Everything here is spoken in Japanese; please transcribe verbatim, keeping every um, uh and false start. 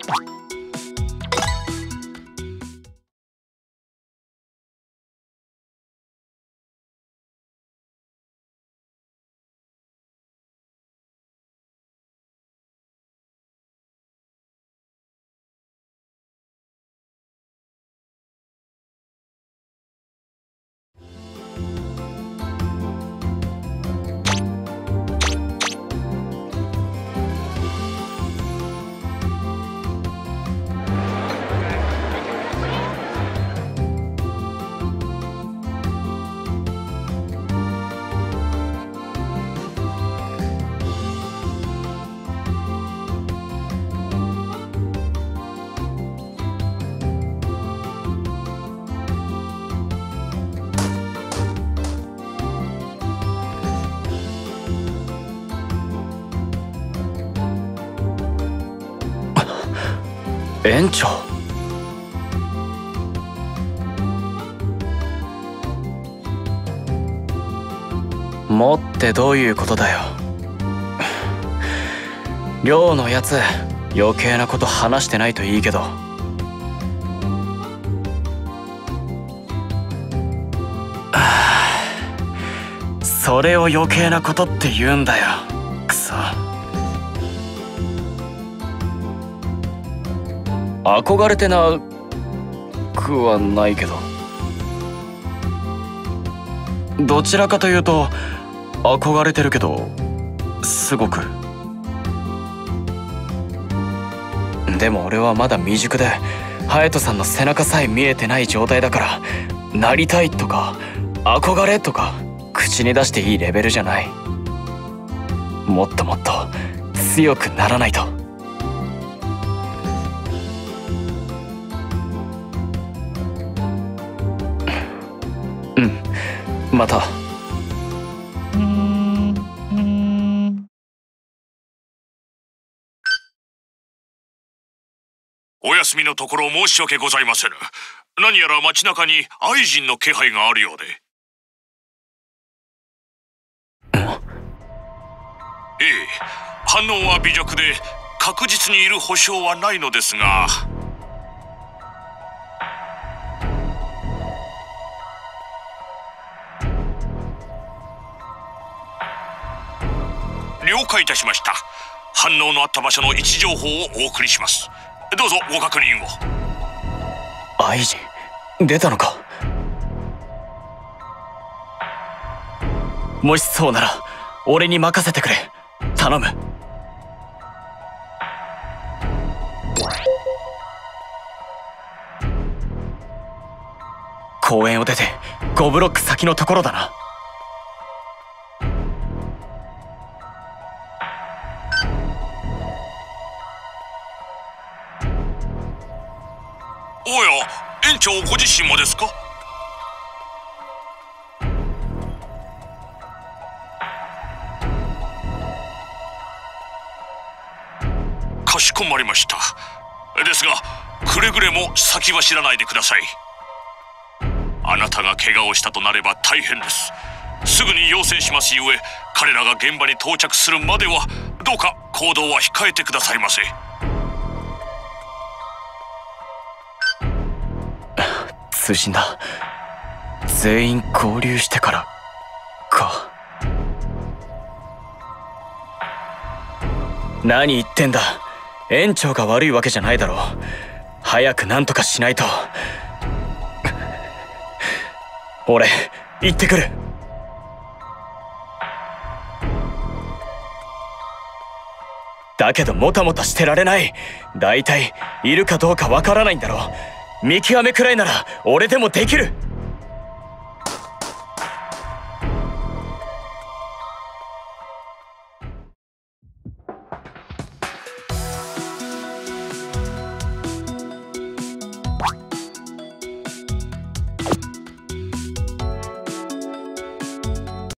園長。もってどういうことだよ。寮のやつ余計なこと話してないといいけど。それを余計なことって言うんだよ。くそ。憧れてなくはないけど、どちらかというと憧れてるけど、すごく。でも俺はまだ未熟で隼人さんの背中さえ見えてない状態だから、なりたいとか憧れとか口に出していいレベルじゃない。もっともっと強くならないと。うん、また。 お休みのところ申し訳ございませぬ。何やら街中に愛人の気配があるようで。ええ、反応は微弱で確実にいる保証はないのですが。了解いたしました。反応のあった場所の位置情報をお送りします。どうぞご確認を。 愛人出たのか。もしそうなら俺に任せてくれ。頼む。公園を出てごブロック先のところだな。 おや、園長ご自身もですか？かしこまりました。ですがくれぐれも先は知らないでください。あなたが怪我をしたとなれば大変です。すぐに要請しますゆえ、彼らが現場に到着するまではどうか行動は控えてくださいませ。 通信だ。全員合流してからか。何言ってんだ。園長が悪いわけじゃないだろう。早く何とかしないと。俺行ってくる。だけどもたもたしてられない。だいたいいるかどうかわからないんだろう。見極めくらいなら俺でもできる。